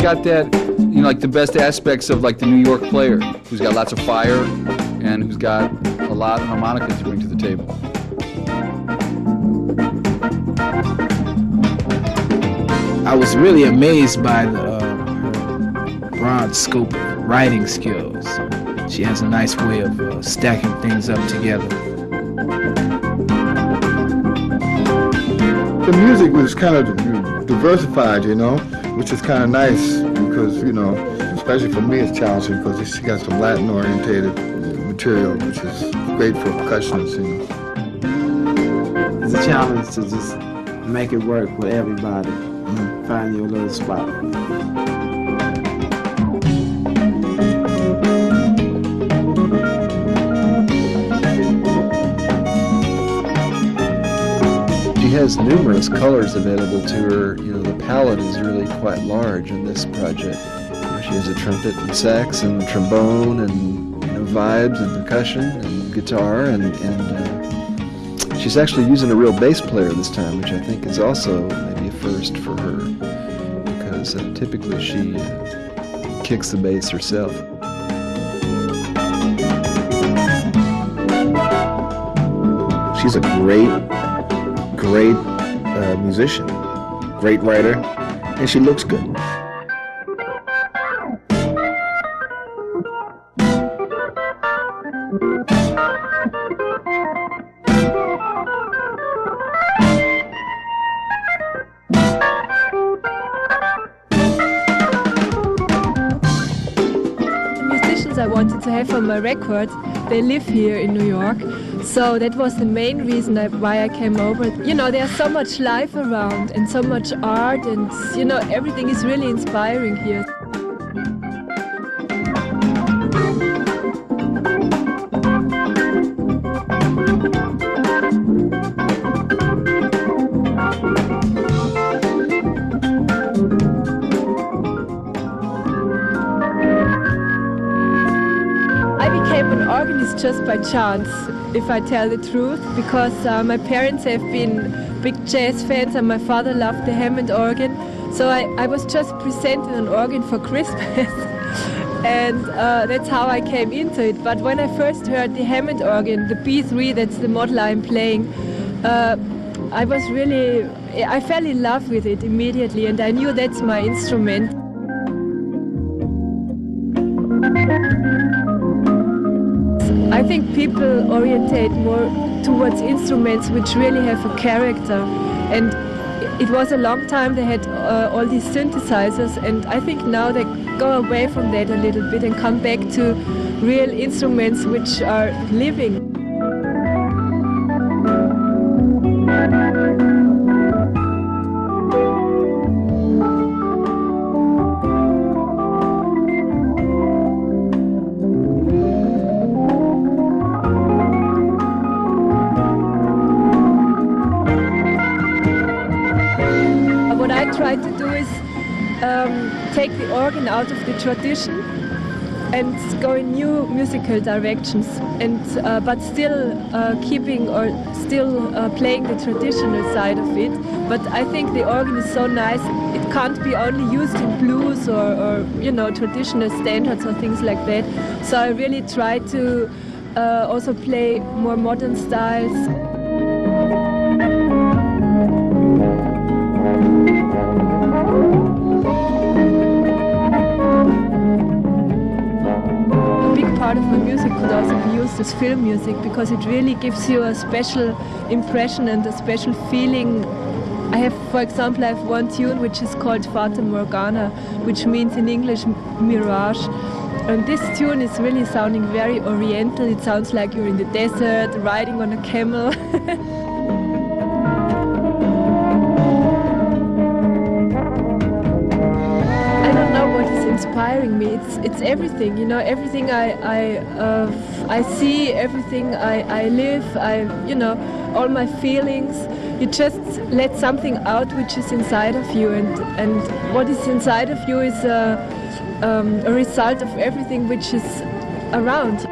got that, you know, like the best aspects of like the New York player, who's got lots of fire and who's got a lot of harmonica to bring to the table. I was really amazed by the broad scope of writing skills. She has a nice way of stacking things up together. The music was kind of diversified, you know, which is kind of nice because, you know, especially for me it's challenging because she got some Latin-orientated material, which is great for percussionists, you know. It's a challenge to just make it work with everybody. Find your little spot. She has numerous colors available to her. You know, the palette is really quite large in this project. You know, she has a trumpet and sax and trombone and, you know, vibes and percussion and guitar and she's actually using a real bass player this time, which I think is also maybe a first for her, because typically she kicks the bass herself. She's a great musician, great writer, and she looks good. I wanted to have on my record, they live here in New York, so that was the main reason why I came over. You know, there's so much life around and so much art, and you know, everything is really inspiring here. Just by chance, if I tell the truth, because my parents have been big jazz fans and my father loved the Hammond organ, so I was just presented an organ for Christmas and that's how I came into it. But when I first heard the Hammond organ, the B3, that's the model I'm playing, I fell in love with it immediately, and I knew that's my instrument. I think people orientate more towards instruments which really have a character, and it was a long time they had all these synthesizers, and I think now they go away from that a little bit and come back to real instruments which are living. Try to do is take the organ out of the tradition and go in new musical directions, and but still keeping or still playing the traditional side of it. But I think the organ is so nice, it can't be only used in blues or you know, traditional standards or things like that. So I really try to also play more modern styles. Part of my music could also be used as film music, because it really gives you a special impression and a special feeling. For example, I have one tune which is called Fata Morgana, which means in English mirage. And this tune is really sounding very oriental. It sounds like you're in the desert, riding on a camel. Inspiring me. It's everything, you know, everything I see, everything I live, you know, all my feelings. You just let something out which is inside of you, and what is inside of you is a result of everything which is around.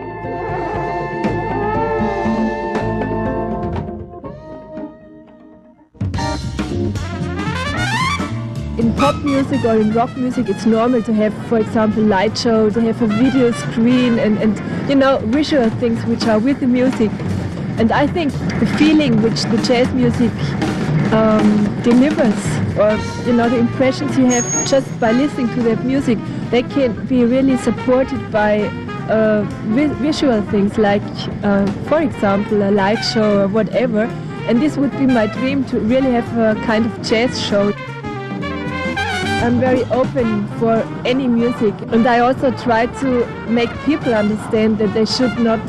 In pop music or in rock music, it's normal to have, for example, light show, to have a video screen and you know, visual things which are with the music. And I think the feeling which the jazz music delivers, or you know, the impressions you have just by listening to that music, they can be really supported by visual things like, for example, a light show or whatever. And this would be my dream, to really have a kind of jazz show. I'm very open for any music, and I also try to make people understand that they should not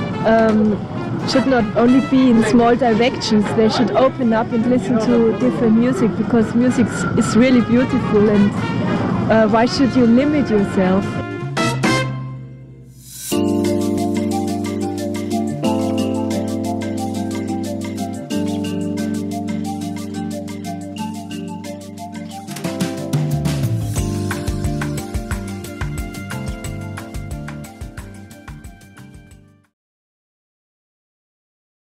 only be in small directions. They should open up and listen to different music, because music is really beautiful, and why should you limit yourself?